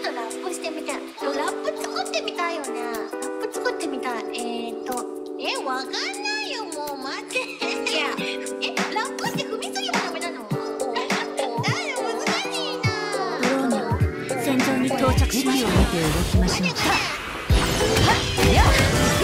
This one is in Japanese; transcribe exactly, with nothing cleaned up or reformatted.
っとラップしてみたい。ラップ作ってみたいよね。ラップ作ってみたい。えーと、え、わかんないよ、もう待って。いや、え、ラップって踏みすぎもダメなの？だよ、難しいな。 ドローンが戦場に到着しました。 動きましょう。 待って、